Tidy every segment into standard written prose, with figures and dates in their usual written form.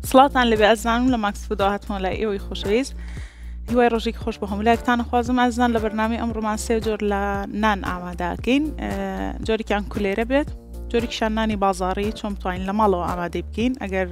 سڵاتان لەبێ ئەزانم لە ماکس فودۆ هاتمەوە لای ئێوەی خۆشەویست هیوای ڕۆژێکی خۆش بە هەمولایەکتان خوازم ئازان لە بەرنامەی ئەمڕۆمان سێ جۆر لە نان ئامادەکەین جۆرێکیان کولێرە بێت جۆرێکیشان نانی بازاڕی چۆن بتوانین لە ماڵەوە ئامادەی بکەین ئەگەر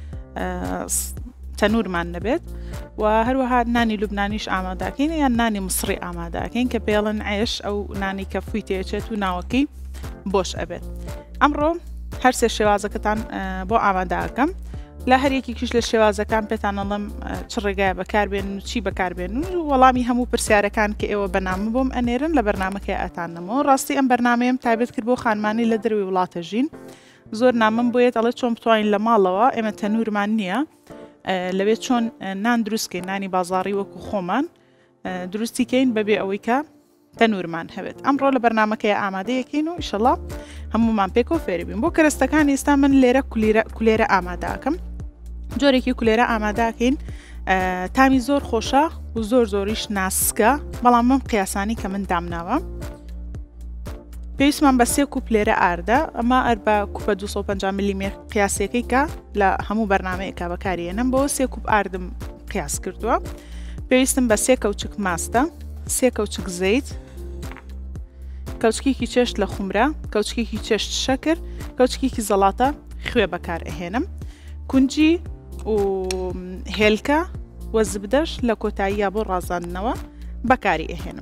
تەنورمان نەبێت و هەروەها نانی لوبنانیش ئامادەکەین یان نانی مسری ئامادەکەین کە پێڵن عێش ئەو نانی کە فوی تێچێت و ناوەکەی بۆش ئەبێت ئەمڕۆ هەر سێ شێوازەکەتان بۆ ئامادەکەم لە هەرێکیش لە شێوازەکان پێتان ئەڵم چ ڕێگایە بەکاربێن و چی بەکاربێن و وەڵامی هەموو پرسیارەکان کە ئێوە بەنامە بۆم ئەنێرن لە بەرنامەکەی ئەتانەمەوە ڕاستی ئەم بەرنامەیەم تایبەت کرد بۆ خانمانی لە دەروی وڵاتە ژین زۆر نامم بۆیێت ئەڵێ چۆن بتوانین لە ماڵەوە ئێمە تەنورمان نییە لەوێت چۆن نان دروستکەین نانی بازاڕی وەکو خۆمان دروستیکەین بەبێ ئەوەی کە تەنورمان هەبێت ئەمڕۆ لە بەرنامەکەی ئامادەیەکەین و ئیشەڵڵا هەمومان پێکەوە فێری بین بۆ کەرەستەکانی ئێستا من لێرە کولێرە ئامادەکەم جۆرێکی کولێرە ئامادەکەین تامی زۆر خۆشە و زۆریش ناسکە بەڵام من قیاسانی کە من دامناوە پێویستمان بە 3 کوپ لێرە ئاردە ئەمە ئەر بە کوپە 250 میلیمتر قیاسەکەی کە لە هەموو بەرنامەیەکە بەکارێنم بۆ 3 کوپ ئاردم قیاس کردووە پێویستم بە 3 کەوچک ماستە 3 کەوچک زەیت کەوچکێکی چێشت لە خومرە کەوچکێکی چێشت شەکر کەوچکێکی زەڵاتە خوێ بەکار ئەهێنم کونجی و هێلکە و زبدەش لە کۆتاییە بۆ ڕازاندنەوە بەکاری ئەهێنم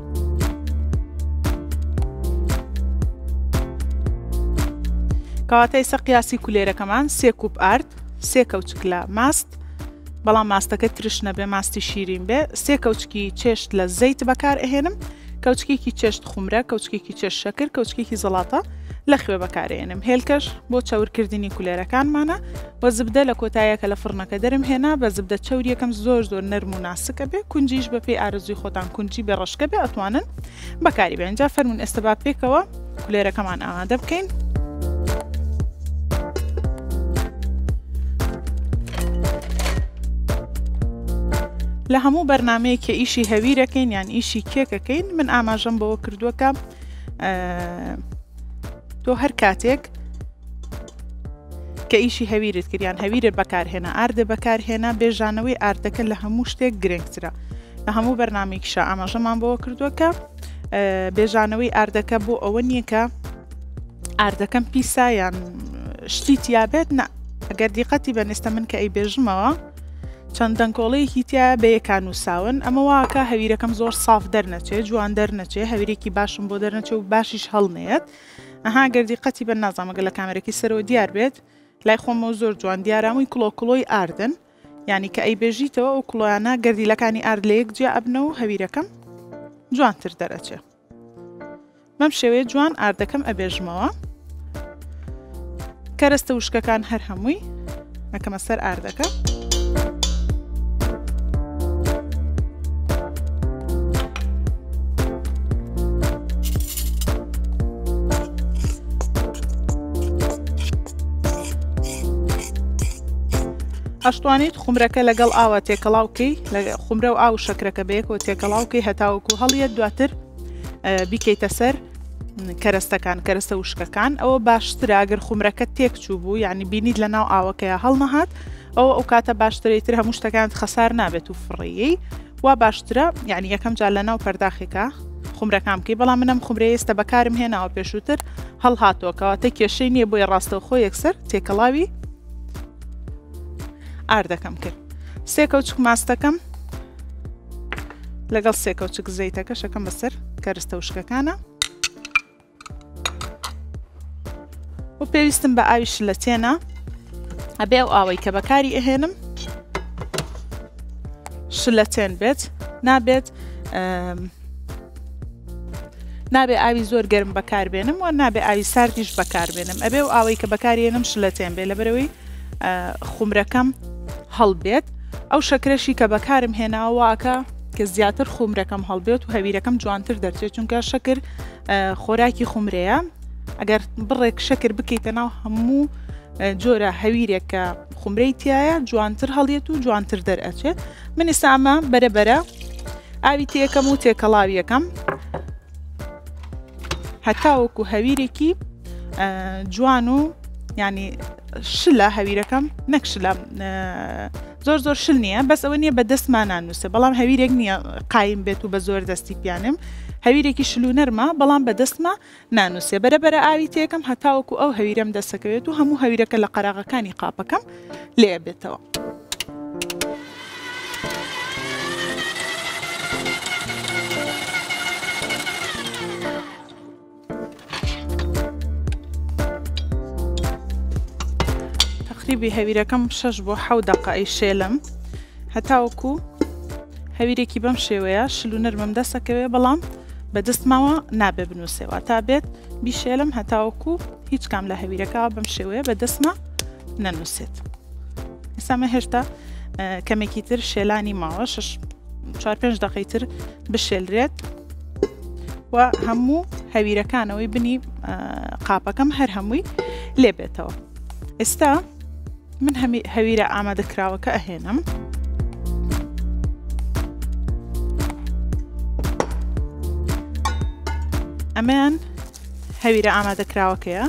کەواتە ئێستا قیاسی کولێرەکەمان 3 کوپ ئارد 3 کەوچک لە ماست بەڵام ماستەکە ترش نەبێ ماستی شیرین بێ 3 کەوچکی چێشت لە زەیت بەکار ئەهێنم کەوچکێکی چێشت خومرە کەوچکێکی چێشت شەکر کەوچکێکی زەڵاتە لە خوێ بەکارێنم هێلکەش بۆ چاورکردنی کولێرەکانمانە و زبدە لە کۆتاییەکە لە فڕنەکە دەرم هێنا بە زبدە چاوریەکەم زۆر نەرم و ناسکە بێ کونجیش بە پێی ئارزوی خۆتان کونجی بێ ڕەشکە بێ ئەتوانن بەکاری بێن جا فەرمون ئێستا با پێکەوە کولێرەکەمان ئامادە بکەین لە هەموو بەرنامەیە کە ئیشی هەویرەکەین یان ئیشی کێکەکەین من ئاماژەم بەوە کردووەکە تۆ هەر کاتێک کە ئیشی هەویرت کردیان هەویرت بەکارهێنا ئاردە بەکارهێنا بێژانەوەی ئاردەکە لە هەموو شتێک گرنگترە لە هەموو بەرنامێکیشە ئاماژەمان بەوە کردووەکە بێژانەوەی ئاردەکە بۆ ئەوە نییە کە ئاردەکەم پیسا یان شتی تیابێت نە ئەگەر دیقەتی بەنێستە من کە ئەی بێژمەوە چەند دەنگۆڵەیەکی تیا بەیەکان و ساون ئەمە واکە هەویرەکەم زۆر ساف دەرنەچێت جوان دەرنەچێ هەویرێکی باشم بۆ دەرنەچێ و باشیش هەڵنێت ئەها گەردیقەتی بە نازانمەگە لە کامێرەکی سەرەوە دیار بێت لای خۆمەوە زۆر جوان دیارامووی کڵۆی ئاردن یعنی کە ئەی بێژیتەوە و کڵۆیانە گەردیلەکانی ئارد لە یەک جیا ئەبنە و هەویرەکەم جوانتر دەرەچێ مەم شێوەیە جوان ئاردەکەم ئەبێژمەوە کەرەستە وشکەکان هەر هەمووی ئەکەمە سەر ئاردەکە ئەشتوانیت خومرەکە لەگەڵ ئاوە تێکەڵاوکەی لە خومرە و ئاو شەکرەکە بەیەکەوە تێکەڵاوکەی هەتاوەکو هەڵیەت دواتر بیکەیتە سەر کەرەستەکان کەرەستە وشکەکان ئەوە باشترە ئەگەر خومرەکە تێکچوو بوو یعنی بینیت لە ناو ئاوەکەیە هەڵنەهات ئەو کاتە باشترێتتر هەموو شتەکانت خەسار نابێت و فڕیەی وا باشترە یعنی یەکەم جار لە ناو پەرداخێکە خومرەکان بکەی بەڵام منم خومرە ئێستا بەکارم هێناوە پێشووتر هەڵهاتەوە کەواتە کێشەی نییە بۆی ڕاستەوە خۆ یەکسەر تێکەڵاوی ئاردەکەم کرد 3 کەوچک ماستەکەم لەگەڵ 3 کەوچک زەیتەکە شەکەم بەسەر کەرەستە وشکەکانە و پێویستم بە ئاوی شلەتێنە ئەبێ ئەو ئاوەی کە بەکاری ئەهێنم شلەتێن بێت نابێت ئاوی زۆر گەرم بەکاربێنم و نابێ ئاوی ساردیش بەکاربێنم ئەبێ و ئاوەی کە بەکارێنم شلەتێن بێ لەبەرەوەی خومرەکەم هەڵبێت ئەو شەکرەشی کە بەکارم هێناوە واکە کە زیاتر خومرەکەم هەڵبێت و هەویرەکەم جوانتر دەرچێت چونکە شەکر خۆراکی خومرەیە ئەگەر بڕێک شەکر بکەیتە ناو هەموو جۆرە هەویرێک کە خومرەی تایە جوانتر هەڵیێت و جوانتر دەرئەچێت من ئێستا ئەمە بەرەبەرە ئاوی تێکەم و تێکەڵاویەکەم هەتاوەکو هەویرێکی جوان و یعنی شلە هەویرەکەم نەک شلە زۆر شل نییە بەس ئەوە نییە بە دەستمان نانووسێ بەڵام هەویرێک نییە قایم بێت و بە زۆر دەستی پیانم هەویرێکی شلو نەرمە بەڵام بە دەستمە نانووسێ بەرەبەرە ئاوی تێکم هەتاوەکو ئەو هەویرەم دەسەکەوێت و هەموو هەویرەکە لە قەراغەکانی قاپەکەم لێ بێتەوە. تقریبی هەویرەکەم 6 بۆ 7 دقەی شێلم هەتاوەکو هەویرێکی بەم شێوەیە شلو نەرمەم دەسەکەوێ بەڵام بە دەستماوە نابێ بنووسێەوە تا بێت بیشێلم هەتاوەکو هیچ کام لە هەویرەکە بەم شێوەیە بە دەستمە نەنووسێت. ئێستا هێشتا کەمێکی تر شێلانی ماوە 4-5 دقەی تر بشێلرێت و هەموو هەویرەکانەوەی بنی قاپەکەم هەر هەمووی لێ بێتەوە. ئێستا من هەویرە ئامادەکراوەکە ئەهێنم ئەمەیان هەویرە ئامادەکراوەکەیە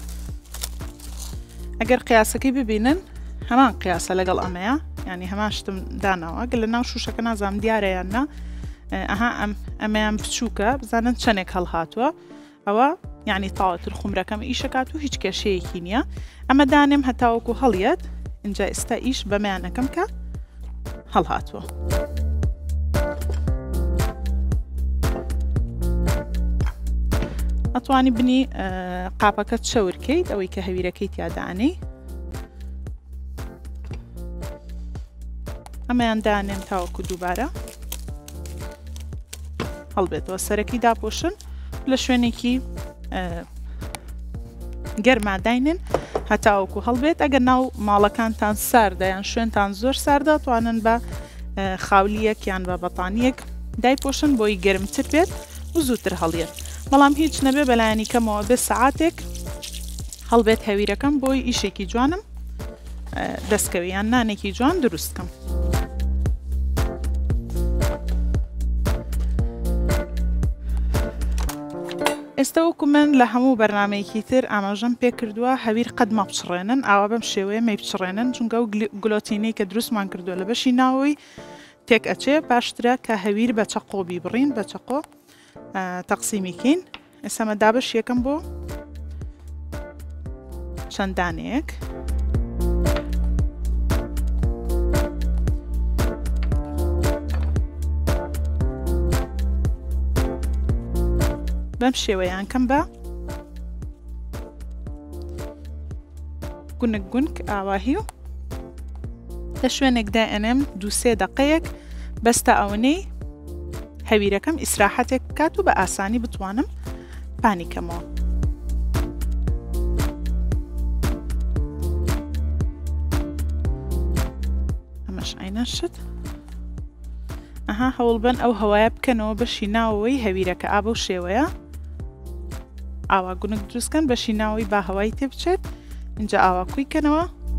ئەگەر قیاسەکەی ببینن هەمان قیاسە لەگەڵ ئەمەیە ینی هەمان شتم داناوە گە لە ناو شوشەکە نازام دیارەیان نا ئەها ئەمەیان بچووکە بزانن چەندێک هەڵهاتووە ئەوە یعنی تاوەتر خومرەکەم ئیشەکات و هیچ کێشەیەکی نییە ئەمە دانێم هەتاوەکو هەڵیەت اینجا ئێستا ئیش بەمەیانەکەم کە هەڵهاتووە. ئەتوانی بنی قاپەکەت شەورکەیت ئەوەی کە هەویرەکەی تیادانەی ئەمەیان دانێم تاوەکو دووبارە هەڵبێتەوە سەرەکی داپۆشن لە شوێنێکی گەرماداینن هەتاوەکو هەڵبێت ئەگەر ناو ماڵەکانتان ساردە یان شوێنتان زۆر ساردە توانن بە خاولیەک یان بە بەتانیەک دایپۆشن بۆی گەرمتر بێت و زووتر هەڵیێت بەڵام هیچ نەبێ بەلایەنی کەمەوە بێ سەعاتێک هەڵبێت هەویرەکەم بۆی ئیشێکی جوانم دەستکەوی یان نانێکی جوان دروستکەم. ئێستا وەکو من لە هەموو بەرنمەیەکی تر ئاماژەم پێ کردووە هەویر قەت مەپچڕێنن ئاوا بەم شێوەیە مەیپچڕێنن چونکە و گلۆتینەی کە دروستمان کردووە لە بەشی ناوەوەی تێک ئەچێ باشترە کە هەویر بە چەقۆ بیبڕین بە چەقۆ تەقسیمیکەین. ئێستا دابش یەکەم بۆ چەندانەیەک بەم شێوەیان کەم بە گونک گونک ئاواهی و لە شوێنێکدا ئەنێم 2-3 دقەیەک بەستە ئەوەنەی هەویرەکەم ئیسراحەتێک بکات و بە ئاسانی بتوانم پانیکەمەوە. ئەمەش ئاینە شت ئەها هەوڵ بن ئەو هەوایە بکەنەوە بەشی ناوەوەی هەویرەکە ئا بەو شێوەیە ئاوا گونک دروستکەن بەشی ناوەوەی با هەوای تێ بچێت اینجا ئاوا کویکەنەوە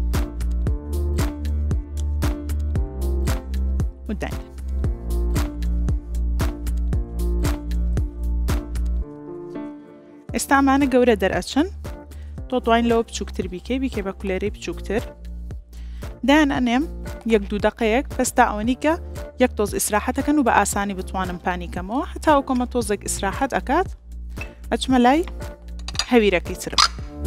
و داین. ئێستا ئەمانە گەورە دەرئەچن تۆ توانین لەوە بچووکتر بیکەی بە کولێرەی بچووکتر دایان ئەنێم 1-2 دقەیەک بەستا ئەوەنی کە یەک تۆز ئیسراحەتەکەن و بە ئاسانی بتوانم پانیکەمەوە هەتاوەکۆمە تۆزێک ئیسراحەت ئەکات ئەچمە لای هەویرەکەی ترم.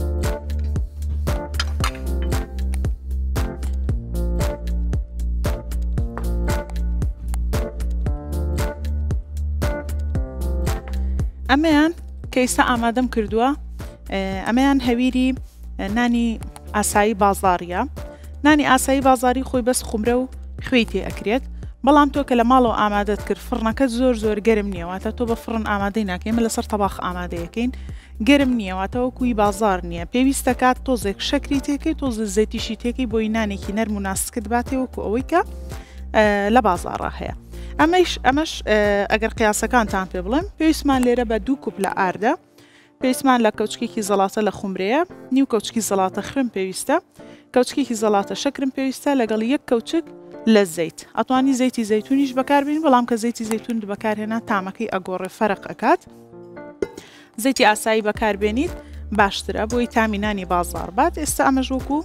ئەمەیان کە ئێستا ئامادەم کردووە ئەمەیان هەویری نانی ئاسایی بازاڕیە. نانی ئاسایی بازاری خۆی بەس خومرە و خوێی تێ ئەکرێت بەڵام تۆ کە لە ماڵەوە ئامادەت کرد فڕنەکەت زۆر گەرم نییەواتە تۆ بە فڕن ئامادەی ناکەین لەسەر تەباخ ئامادەیەکەین گەرم نییەواتەوە کوی بازار نییە پێویستە کات تۆزێک شەکری تێکەی تۆز زەتیشی تێکی بۆی نانێکی نەرم و ناسکت باتێوەکو ئەوەی کە لە بازاڕە هەیە. ئەمەش ئەگەر قیاسەکانتان پێ بڵێم پێویستمان لێرە بە 2 کوب لە ئاردە پێویستمان لە کەوچکێکی زەڵاتە لە خومرەیە نیو کەوچکی زەڵاتە خوێن پێویستە کەوچکێکی زەڵاتە شەکرم پێویستە لەگەڵ یەک کەوچک لە زەیت ئەتوانی زەیتی زەیتونیش بەکاربین بەڵام کە زەیتی زەیتون بەکارهێنا تامەکەی ئەگۆڕێ فەرق ئەکات. زەیتی ئاسایی بەکاربێنیت باشترە بۆی تامی نانی بازار بات. ئێستا ئەمەش وەکو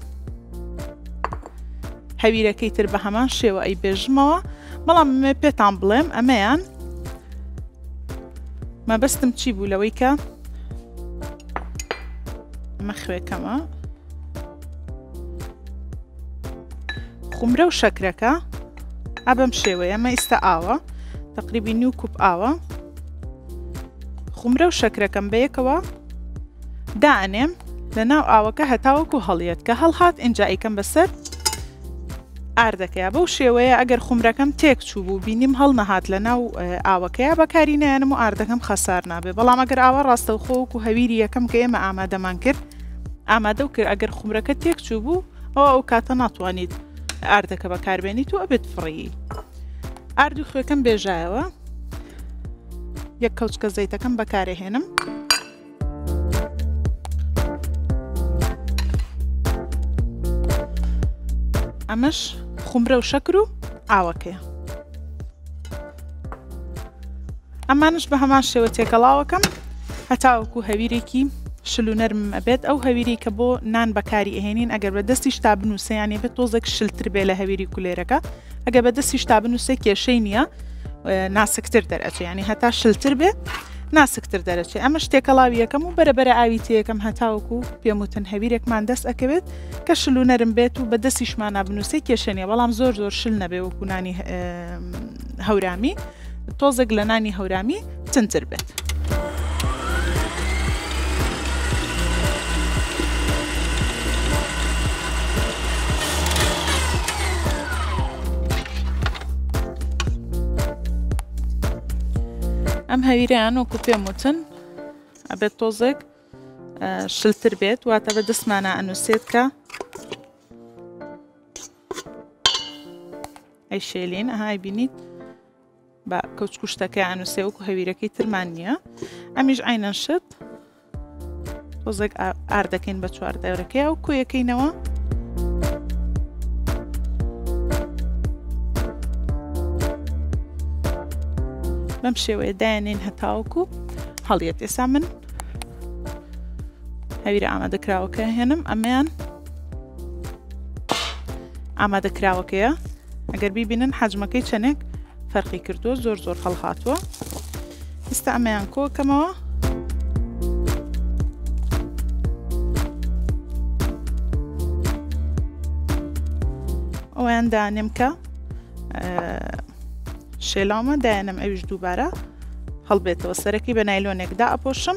هەویرەکەی تر بە هەمان شێوە ئەی بێژمەوە، بەڵام پێتان بڵێم ئەمەیان مەبەستم چی بوو لەوەی کە ئەمە خوێکەمە خومرە و شەکرەکە ئەبەم شێوەیە. ئەمە ئێستا ئاوە تقریبی 9 کوب ئاوە، خومرە و شەکرەکەم بەیەکەوە دائنێم لە ناو ئاوەکە هەتاوەکو هەڵیەت کە هەڵهات ئینجا ئیکەم بەسەر ئاردەکەیە. بەو شێوەیە ئەگەر خومرەکەم تێک چوو بوو بینیم هەڵ نەهات لە ناو ئاوەکەیە بەکاری نایەنم و ئاردەکەم خەسار نابێ. بەڵام ئەگەر ئاوە ڕاستەوخۆ و هەویری یەکەم کە ئێمە ئامادەمان کرد ئامادە و کرد ئەگەر خومرەکە تێک چوو بوو ئەو کاتە ناتوانیت ئاردەکە بەکاربێنیت و ئەبێت فڕی. ئارد و خوێکەم بێژایەوە، یەک کەوچکە زەیتەکەم بەکارهێنم. ئەمەش خومرە و شەکر و ئاوەکەیە. ئەمانش بە هەمان شێوە تێکەڵاوەکەم هەتاوەکو هەویرێکی شلونەرم ئەبێت. ئەو هەویری کە بۆ نان بەکاری ئەهێنین ئەگەر بە دەستیش تا بنووسیانی بێت تۆزێک شلتر بێ لە هەویری کولێرەکە، ئەگەر بە دەستیش تا بنووسێ کێشەی نییە ناسکتر دەرەچێ، ینی هەتا شلتر بێ ناسکتر دەرەچێ. ئەمە شتێکەڵاوی یەکەم و بەرەبەرە ئاوی تێیەکەم هەتاوەکو پێموتن هەویرێکمان دەست ئەکەوێت کە شلونەرم بێت و بە دەستیشمانە بنووسێ کێشە نیە، بەڵام زۆر شل نەبێ وەکو نانی هەورامی، تۆزێک لە نانی هەورامی تنتر بێت. ئەم هەویرەیان وەکو پێم وتن ئەبێت تۆزێک شلتر بێت، واتە بە دەستمانە ئەنووسێت کە ئەی شێلین ئەهای بینیت بە کەوچکوشتەکەی ئەنووسێ وەکو هەویرەکەی ترمان نییە. ئەمیش عینەن شت تۆزێک ئاردەکەین بە چواردەورەکەی و کۆیەکەینەوە. بەم شێوەیە دایانێن هەتاوەکو هەڵیەت. ئێستا من هەویرە ئامادەکراوەکە هێنم، ئەمەیان ئامادەکراوەکەیە. ئەگەر بیبینن حەجمەکەی چەندێک فەرقی کردووە، زۆر هەڵهاتووە. ئێستا ئەمەیان کۆکەمەوە ئەویان دانێم کە شێلاومە دایانم ئەویش دووبارە هەڵبێتەوە. سەرەکی بە نایلۆنێکدا ئەپۆشم.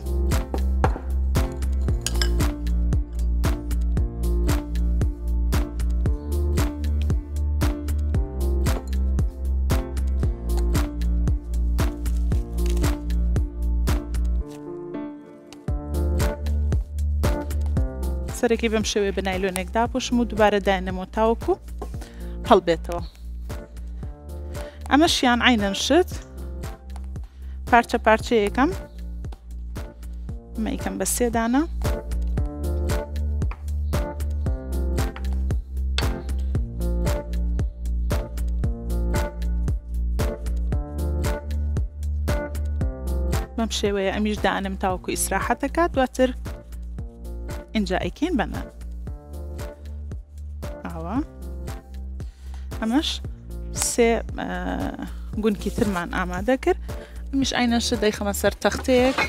سەرەکی بەم شێوێ بە نایلۆنێکدا ئەپۆشم و دووبارە دایانەمەوە تاوەکو هەڵبێتەوە. ئەمەشیان عینەن شت پارچە پارچەیەکەم، ئەمە ئیکەم بە 3 دانە. بەم شێوەیە ئەمیش دانم تاوەکو ئیسراحەتەکات، دواتر اینجا ئەیکەین بەنان. ئاوە ئەمەش 3 گونکی ترمان ئامادە کرد. ئەمیش عینەن شت دەیخەمە سەر تەختەیەک،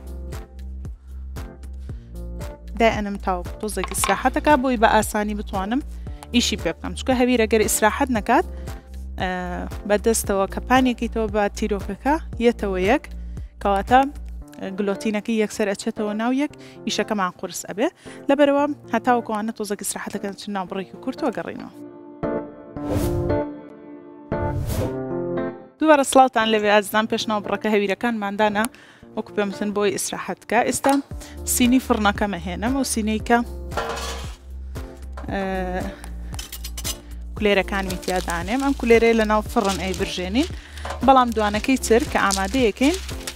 دایانم تاوەکو تۆزێک ئیسراحەتەکە بۆی بە ئاسانی بتوانم ئیشی پێ بکەم، چونکە هەویر ئەگەر ئیسراحەت نەکات بەدەستەوە کەپانێکیتەوە بە تیرۆکەکە یەتەوە یەک، کەواتە گلۆتینەکەی یەکسەر ئەچێتەوە ناو یەک، ئیشەکەمان قورس ئەبێ. لەبەرەوە هەتاوەکوانە تۆزێک ئیسراحەتەکە چ ناو بڕێکی کورتەوە گەڕینەوە. دووبارە سڵاوتان لەوێ ئازیزان، پێشناو بڕەکە هەویرەکانماندانە وەکو پێمتن بۆی ئیسراحەتکە. ئێستا سینی فڕنەکەمە هێنم و سینەی کە کولێرەکانمی تیادانێم. ئەم کولێرەیە لە ناو فڕن ئەی برژێنین، بەڵام دوانەکەی تر کە ئامادەیەکەین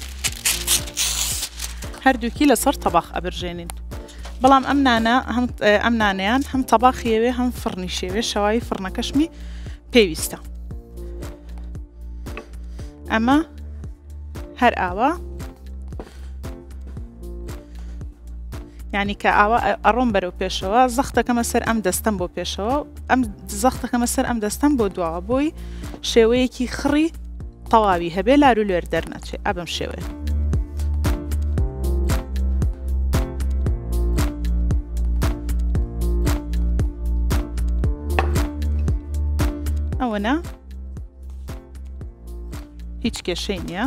هەردووکی لەسەر تەباخ ئەبرژێنین. بەڵام ئەم نانەیان هەم تەباخیەوێ هەم فڕنی شێوێ، شەوای فڕنەکەشمی پێویستە. ئەمە هەر ئاوا یعنی کە ئاوا ئەڕۆم بەرەو پێشەوە زەختەکەمە سەر ئەم دەستەم بۆ پێشەوە ئەم زەختەکەمە سەر ئەم دەستەم بۆ دواوە بۆی شێوەیەکی خڕی تەواوی هەبێ لار و لێر دەرنەچێ ئەبم شێوەیە. ئەوەنە هیچ کێشەی نییە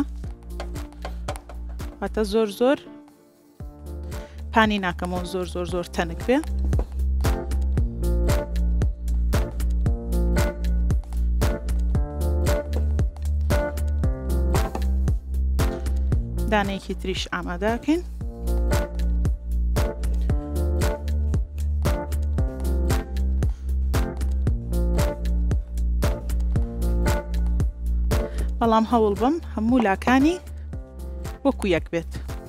واتە زۆر زۆر پانی ناکەمەوە زۆر زۆر زۆر تەنک بێ. دانەیەکی تریش ئامادەکەین. بەڵام هەوڵ بم هەموو لاکانی وەکو یەک بێت.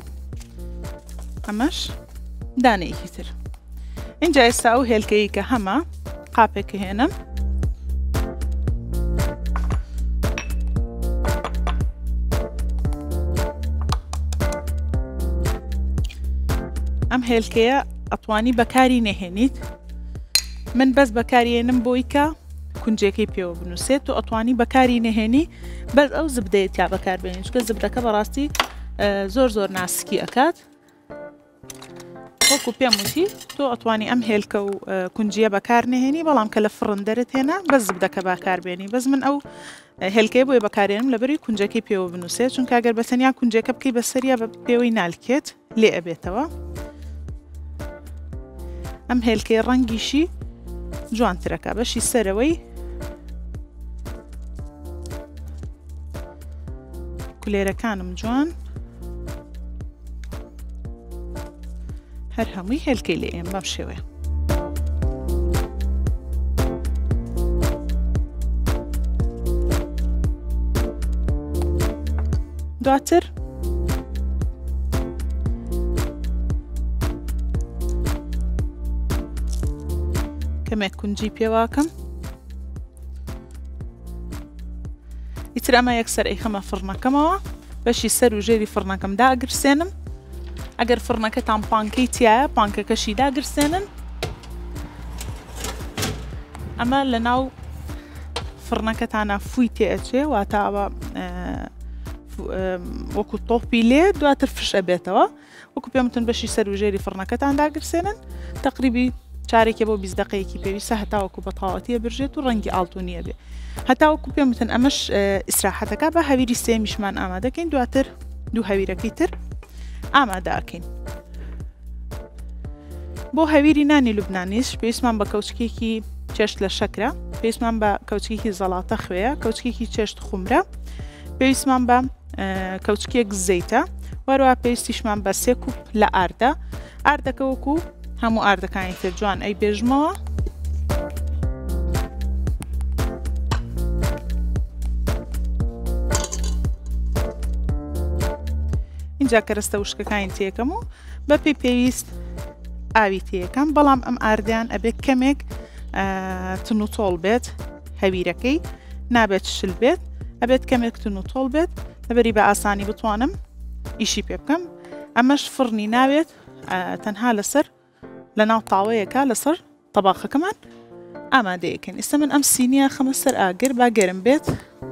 ئەمەش دانەیەکی تر. اینجا ئێستا ئەو هێلکەیە کە هەمە قاپێکە هێنم ئەم هێلکەیە ئەتوانی بەکاری نەهێنیت. من بەس بەکارهێنم بۆی کە کونجێکی پێوە بنووسێت و ئەتوانی بەکاری نەهێنی بەس ئەو زبدەیە تا بەکاربێنی چکە زبدەکە بەڕاستی زۆر زۆر ناسکی ئەکات. وەکو پێم وتی تۆ ئەتوانی ئەم هێلکە و کونجیە بەکار نەهێنی بەڵام کە لە فڕن دەرت هێنا بەس زبدەکە بەکاربێنی. بەس من ئەو هێلکەیە بۆی بەکارێنم لەبەری کونجەکەی پێوە بنووسێت چونکە ئەگەر بەتەنیا کونجەکە بکەی بەسەریا بە پێوەی نالکێت لێ ئەبێتەوە. ئەم هێلکەی ڕەنگیشی جوانترەکە بەشی سەرەوەی کولێرەکانم جوان هەر هەمووی هێلکەی لێ ئێم بەم شێوەیە. دواتر کەمێک کونجی پێواکەم. ئیتر ئەمە یەکسەر ئەیخەمە فڕنەکەمەوە بەشی سەر و ژێری فڕنەکەم داگرسێنم. ئەگەر فڕنەکەتان پانکەی تایە پانکەکەشی داگرسێنن. ئەمە لە ناو فڕنەکەتانە فووی تێئەچێ واتاوە وەکو تۆپی لێ دواتر فش ئەبێتەوە. وەکو پێمتون بەشی سەر و ژێری فڕنەکەتان داگرسێنن تقریبی چارێکی بۆ 20 دقەیەکی پێویستە هەتاوەکو بە تاوەتیە برژێت و ڕەنگی ئاڵتونیە بێ. هەتاوەکو پێمتن ئەمەش ئیسراحەتەکە بە هەویری سێمیشمان ئامادەکەین دواتر دوو هەویرەکەی تر ئامادەکەین. بۆ هەویری نانی لوبنانیش پێویستمان بە کەوچکێکی چێشت لە شەکرە، پێویستمان بە کەوچکێکی زەڵاتە خوێیە، کەوچکێکی چێشت خومرە، پێویستمان بە کەوچکێک زەیتە، وەروە پێویستیشمان بە 3 کوب لە ئاردە. ئاردەکە وەکو هەموو ئاردەکانی تر جوان ئەی بێژمەوە. اینجا کەرەستە وشکەکانی تێکەم و بە پێویست ئاوی تێکەم. بەڵام ئەم ئاردیان ئەبێت کەمێک تن و تۆڵ بێت، هەویرەکەی نابێت شل بێت، ئەبێت کەمێک تن و تۆڵ بێت لەبەری بە ئاسانی بتوانم ئیشی پێ بکەم. ئەمەش فڕنی ناوێت تەنها لەسەر لە ناو تاوەیەکە لەسەر تەباخەکەمان ئامادەیەکەین. ئێستا من ئەم سینیە خەمە سەر ئاگر با گەرم بێت.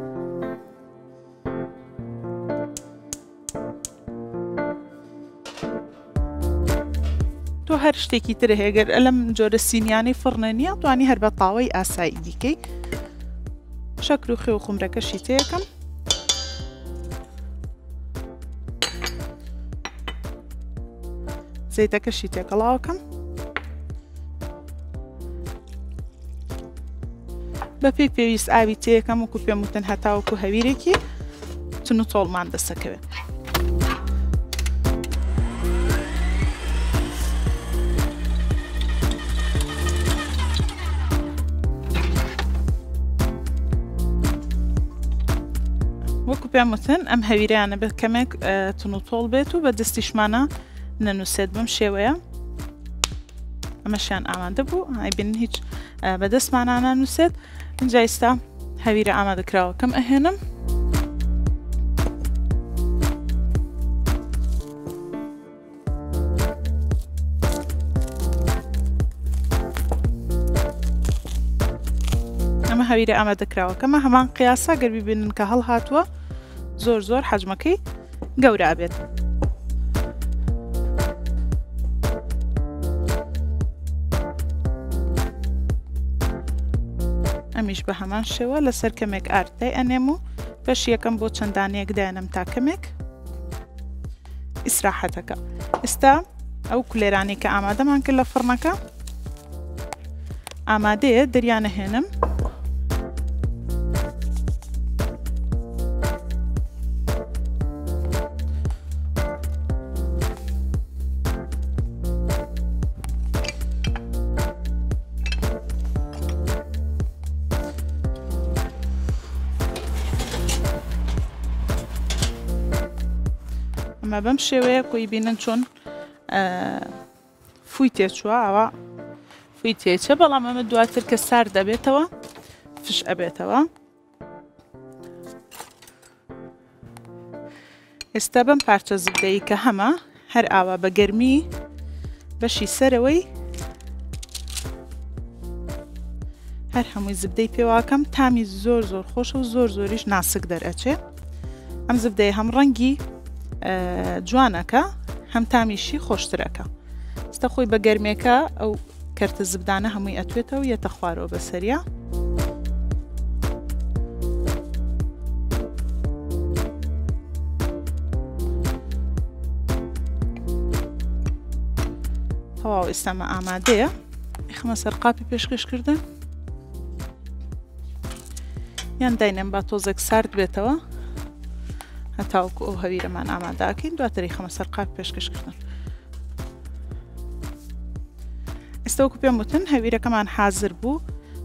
تۆ هەر شتێکی تر هەیەگەر ئەلەم جۆرە سینیانەی فڕنە نییە توانی هەر بە تاوەی ئاسایی دیکەی. شەکر و خێ و خومرەکەشی تێیەکەم. زەیتەکەشی تێکەڵاوەکەم. بە پێویست ئاوی تێیەکەم وەکو پێم وتن هەتاوەکو هەویرێکی تن و تۆڵمان دەسەکەوێت. وەکو پێم وتن ئەم هەویرەیانە بێت کەمێک تن و تۆڵ بێت و بە دەستیشمانە نەنووسێت بەم شێوەیە. ئەمەشیان ئامادە بوو ئایبین هیچ بەدەستمانە نانووسێت. اینجا ئێستا هەویرە ئامادەکراوەکەم ئەهێنم. ئەمە هەویرە ئامادەکراوەکەمە هەمان قیاسا گەر ببینن کە هەڵ هاتووە زۆر زۆر حەجمەکەی گەورە بێت. ئەمیش بە هەمان شێوە لەسەر کەمێک ئاردای ئەنێم و بەش یەکەم بۆ چەندانەیەک دایەنم تا کەمێک ئیسراحەتەکە. ئێستا ئەو کولێرانی کە ئامادەمان کرد لە فڕنەکە ئامادەیە دەریانە هێنم. ئەمە بەم شێوەیە کۆی بینن چۆن فوی تێچووە ئەوە فوی تێچە، بەڵام ئەمە دواتر کە سارد دەبێتەوە فش ئەبێتەوە. ئێستا بەم پارچە زبدەیی کە هەمە هەر ئاوا بە گەرمی بەشی سەرەوەی هەر هەمووی زبدەی پێواکەم تامی زۆر زۆر خۆشە و زۆر زۆریش ناسک دەرئەچێ. ئەم زبدەی هەم ڕەنگی جوانەکە هەم تامیشی خۆشترەکە. ئێستا خۆی بە گەرمێکە ئەو کەرتە زبدانە هەمووی ئەتوێتەوە و یەتە خوارەوە بەسەریە. تەواو ئێستامە ئامادەیە. خمە سەر قاپی پێشکەشکردن یان داینەم با تۆزێک سارد بێتەوە هەتاوەکو ئەو هەویرەمان ئامادەکەین، دواتری خەمە سەر قاپی پێشکەشکردن. ئێستا وەکو پێم وتن هەویرەکەمان حازر بوو.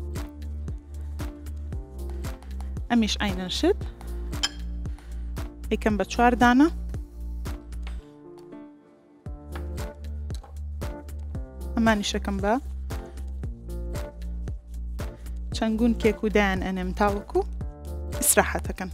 ئەمیش عینەن شت ئەیکەم بە 4 دانە. ئەمانیشەکەم بە چەنگون کێک و دایان ئەنێم تاوەکو ئیسراحەتەکەن.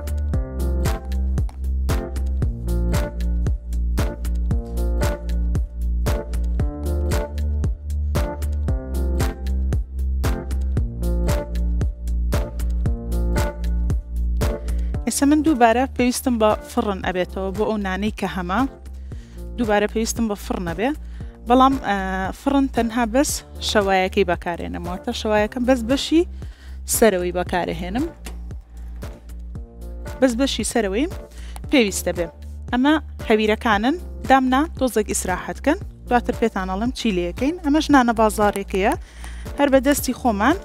ئێستا من دووبارە پێویستم بە فڕن ئەبێتەوە بۆ ئەو نانەی کە هەمە دووبارە پێویستم بە فڕن ئەبێ، بەڵام فڕن تەنها بەس شەوایەکەی بەکارێنمەوە تا شەوایەکەم بەس بەشی سەرەوەی بەکارهێنم. بەس بەشی سەرەوەی پێویستە بێ. ئەمە هەویرەکانن دامنا تۆزێک ئیسراحەتکەن، دواتر پێتان ئەڵم چی لێەکەین. ئەمەش نانە بازاڕێکەیە هەر بە دەستی خۆمان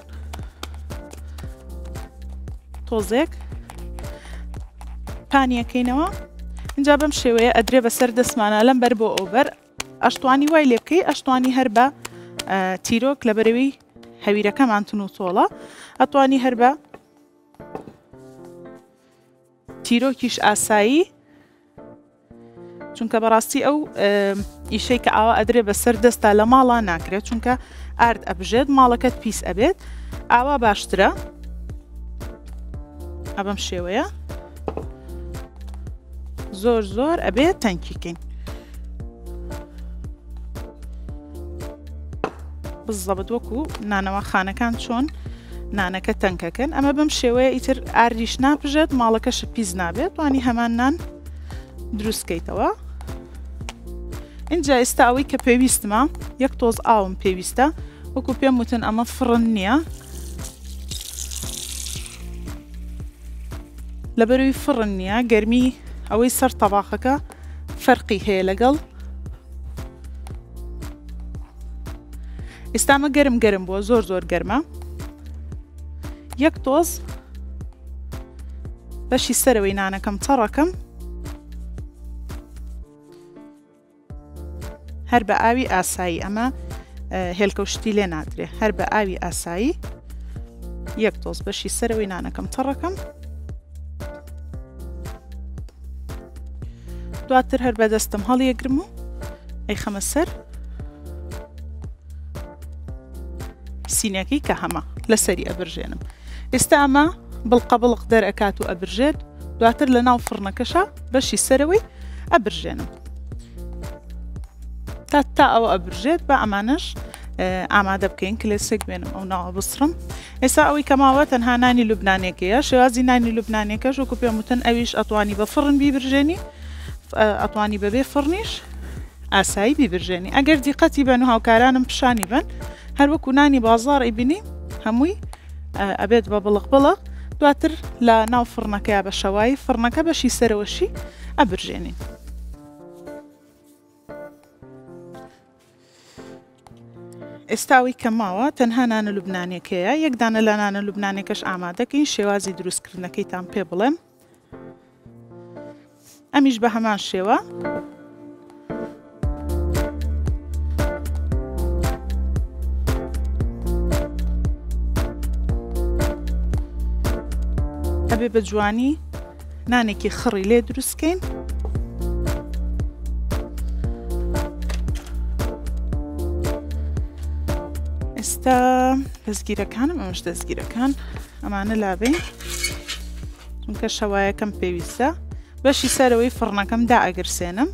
تۆزێک پانیەکەینەوە. اینجا بەم شێوەیە ئەدرێ بەسەر دەستمانە لەم بەر بۆ ئەوبەر ئەشتوانی وای لێ بکەی ئەشتوانی هەر بە تیرۆک لە بەرەوەی هەویرەکەمان تون و تۆڵە، ئەتوانی هەر بە تیرۆکیش ئاسایی، چونکە بەڕاستی ئەو ئیشەی کە ئاوا ئەدرێ بەسەر دەستا لە ماڵا ناکرێت، چونکە ئارد ئەبژێت ماڵەکەت پیس ئەبێت. ئاوا باشترە ئەبەم شێوەیە زۆر زۆر ئەبێت تەنکیکەین. بزەبت وەکو نانەوە خانەکان چۆن نانەکە تەنکەکەن. ئەمە بەم شێوەیە ئیتر ئاردیش ناپژێت، ماڵەکەش پیس نابێت، وانی هەمان نان دروستکەیتەوە. اینجا ئێستا ئەوەی کە پێویستمە یەک تۆز ئاوم پێویستە، وەکو پێم وتن ئەمە فڕن نییە، لەبەروی فڕن نییە گەرمی ئەوەی سەر تەباخەکە فەرقی هەیە لەگەڵ. ئێستامە گەرم بووە، زۆر زۆر گەرمە. یەک تۆز بەشی سەرەوەی نانەکەم چڕەکەم هەر بە ئاوی ئاسایی، ئەمە هێلکەوشتی لێ نادرێ، هەر بە ئاوی ئاسایی یەک تۆز بەشی سەرەوەی نانەکەم چڕەکەم، دواتر هەر بەدەستم هەڵیەگرم و ئەیخەمە سەر سینەکەی کە هەمە لەسەری ئەبرژێنم. ئێستا ئەمە بڵقە بڵق دەرئەکات و ئەبرژێت، دواتر لە ناو فڕنەکەشە بەشی سەرەوەی ئەبرژێنم تا ئەوە ئەبرژێت. بە ئەمانش ئامادە بکەین کلێسێک بێنم ئەو ناوە بسڕم. ئێستا ئەوەی کەماوە تەنها نانی لوبنانێکەیە. شێوازی نانی لوبنانێکەش وەکو پێم وتن ئەویش ئەتوانی بە فڕن بیبرژێنی، ئەتوانی بەبێ فڕنیش ئاسایی بیبرژێنی. ئەگەر دیقەتی بن و هاوکارانم پیشانی بن هەروەکو نانی بازار ئیبینی هەمووی ئەبێت بە بڵق بڵق، دواتر لە ناو فڕنەکەیە بە شەوای فڕنەکە بەشی سەرەوەشی ئەبرژێنین. ئێستاوی کەماوە تەنها نانە لوبنانێکەیە. یەک دانە لە نانە لوبنانێکەش ئامادەکەین. شێوازی دروستکردنەکەیتان پێ بڵێم. ئەمیش بە هەمان شێوە ئەبێ بە جوانی نانێکی خڕی لێ دروستکەین. ئێستا دەستگیرەکانم ئەمەش دەستگیرەکان ئەمانە لابێ چونکە شەوایەکەم پێویستە. بەشی سەرەوەی فڕنەکەم دائەگرسێنم.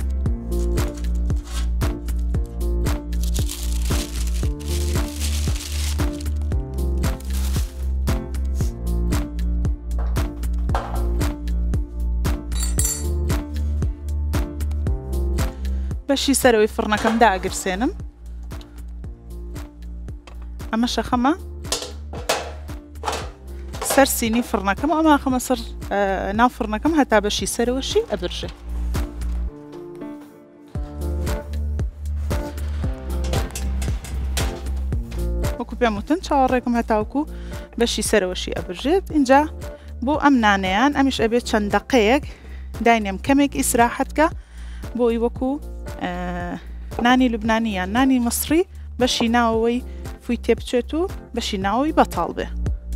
بەشی سەرەوەی فڕنەکەم دائەگرسێنم. ئەمە شەخەمە سەر سینی فڕنەکەم، ئەمە خەمە سەر ناو فڕنەکەم هەتا بەشی سەرەوەشی ئەبرژێ. وەکو پێم وتن چاوەڕێکم هەتاوکو بەشی سەرەوەشی ئەبرژێت. اینجا بۆ ئەم نانەیان ئەمیش ئەبێت چەند دەقەیەک داینێم کەمێک ئیسراحەتکە بۆی وەکو نانی لوبنانی یان نانی مەسری بەشی ناوەوەی فوی تێبچێت و بەشی ناوەوەی بەتاڵ بێ.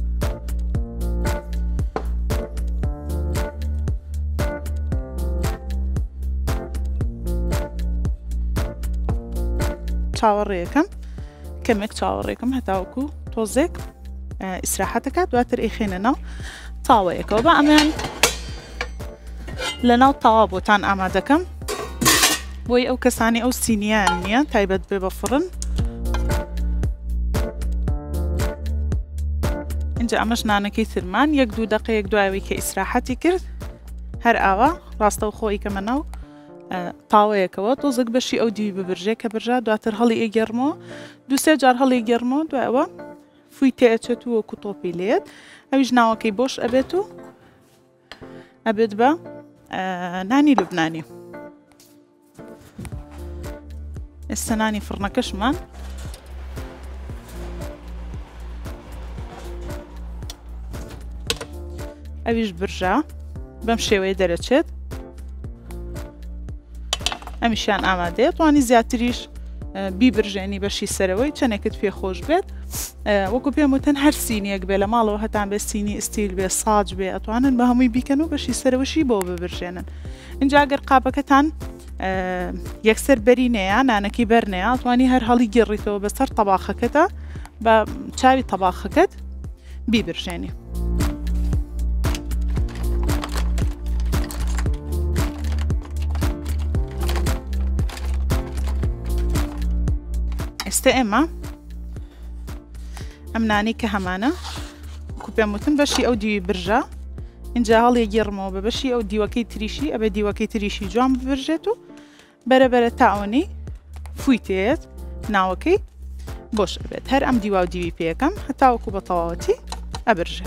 چاوەڕێیەکەم کەمێک چاوەڕێکم هەتاوەکو تۆزێک ئیسراحەتەکە، دواتر ئەیخێنە ناو تاوەیەکەوە. بە ئەمان لە ناو تاوا بۆتان ئامادەکەم بۆی ئەو کەسانی ئەو سینیان نییە تایبەت بێ بە فڕن. اینجا ئەمەش نانەکەی ترمان 1-2 دقەیەک دوایەوەی کە ئیسراحەتی کرد هەر ئاوا ڕاستە و خۆی کەمە ناو تاوەیەکەوە تۆزێک بەشی ئەو دیوی ببرژێ کە برژا، دواتر هەڵی ئێگەرمەوە 2-3 جار هەڵی گەرمەوە، دوایەوە فوی تێچێت و وەکو تۆپی لێت. ئەویش ناوەکەی بۆش ئەبێت و ئەبێت بە نانی لوبنانی. ئێستا نانی فڕنەکەشمان ئەویش برژا بەم شێوەیە دەرەچێت. ئەمیشیان ئامادەیە، توانی زیاتریش بیبرژێنی بەشی سەرەوەی چەندێکت پێ خۆش بێت. وەکو پێم وتن هەر سینیەک بێ لە ماڵەوە هەتان بێ سینی ئستیل بێ ساج بێ ئەتوانن بە هەمووی بیکەن و بەشی سەرەوەشی بۆ ببرژێنن. اینجا ئەگەر قاپەکەتان یەکسەر بەرینەیە نانەکەی بەرنەیە ئەتوانی هەر هەڵی گێڕیتەوە بەسەر تەباخەکەتە بە چاوی تەباخەکەت بیبرژێنی. ئێستا ئێمە ئەم نانی کە هەمانە وەکو پێم وتن بەشی ئەو دیوی برژە، اینجا هەڵی گێڕمەوە بە بەشی ئەو دیوەکەی تریشی ئەبێ دیوەکەی تریشی جوان ببرژێت و بەرەبەرە تاوەنی فوی تێت ناوەکەی بۆش ئەبێت. هەر ئەم دیوا و دیوی پێەکەم هەتاوەکو بە تەواوەتی ئەبرژێت.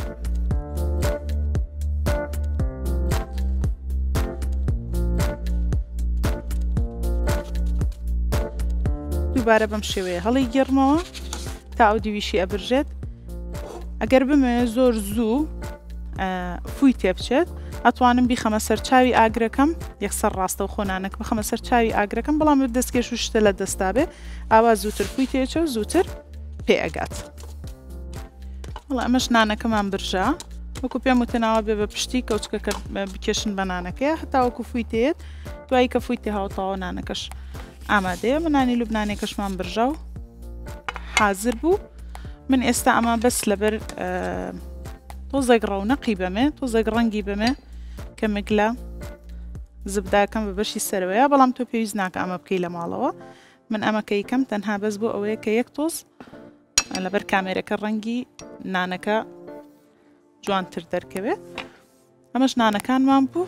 دووبارە بەم شێوەیە هەڵی گێڕمەوە تا ئەو دیویشی ئەبرژێت. ئەگەر بمەوێت زۆر زوو فوی تێبچێت ئەتوانم بیخەمە سەر چاوی ئاگرەکەم، یەکسەر ڕاستە و خۆنانەک بخەمە سەر چاوی ئاگرەکەم، بەڵام دەستکێش و شتە لە دەستا بێ ئاوا زووتر فوی تێچە و زووتر پێ ئەگات. وڵا ئەمەش نانەکەمان برژا، وەکو پێم وتنەوە بێ بە پشتی کەوچکەکە بکێشن بە نانەکەیە هەتا وەکو فوی تێت، دوایی کە فوی تێ هاوتاوە نانەکەش ئامادەیە. من نانی لوبنانێکەشمان برژا و حازر بوو. من ئێستا ئەمە بەس لەبەر تۆزێک ڕەونەقی بەمێ تۆزێک ڕەنگی بەمێ کەمێک لە زبداکەم بە بەشی سەرەوەیە، بەڵام تۆ پێویست ناکە ئەمە بکەی لە ماڵەوە من ئەمەکە یکەم تەنها بەس بۆ ئەوەیە کە یەک تۆز لەبەر کامێرەکە ڕەنگی نانەکە جوانتر دەرکەوێت. ئەمەش نانەکانمان بوو.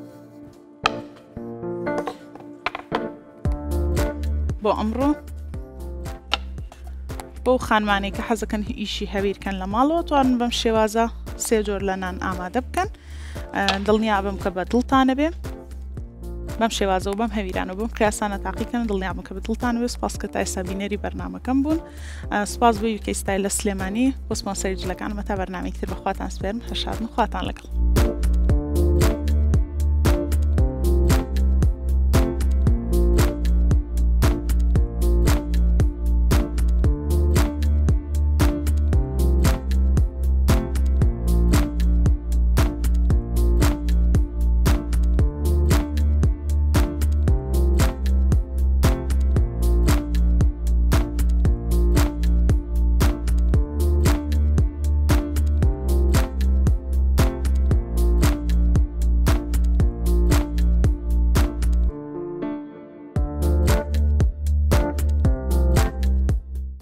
بۆ ئەمڕۆ بۆ خانمانێک کە حەزەکەن ئیشی هەویرکەن لە ماڵەوە توانن بەم شێوازە 3 جۆر لە نان ئامادە بکەن. دڵنیا بم کە بە دڵتانە بێ بەم شێوازە و بەم هەویرانە و بەم قیاسانە تاقیکەن. دڵنیا بم کە بە دڵتانە بێ. سوپاس کە تا ئێستا بینەری بەرنامەکەم بوون. سوپاس بۆ UK ستایل لە سلێمانی بۆ سپۆنسەری جلەکانمە. تا بەرنامێکی تر بەخواتان سپێرم. هەشادن خواتان لەگەڵ.